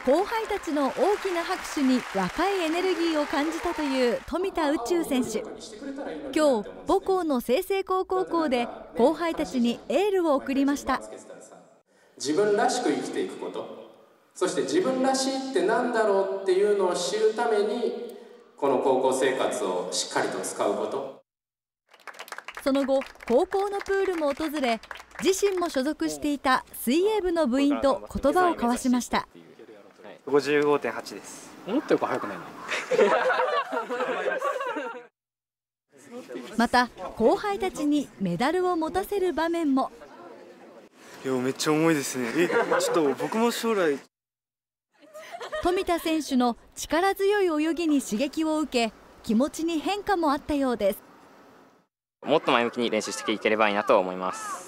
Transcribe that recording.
後輩たちの大きな拍手に若いエネルギーを感じたという富田宇宙選手。今日母校の済々黌高校で後輩たちにエールを送りました。 自分らしく生きていくこと、そして自分らしいって何だろうっていうのを知るためにこの高校生活をしっかりと使うこと。 その後高校のプールも訪れ、自身も所属していた水泳部の部員と言葉を交わしました。 55.8 です。 思ったより速くないな。 また後輩たちにメダルを持たせる場面も。 いや、めっちゃ重いですね。ちょっと僕も将来。 富田選手の力強い泳ぎに刺激を受け、気持ちに変化もあったようです。 もっと前向きに練習していければいいなと思います。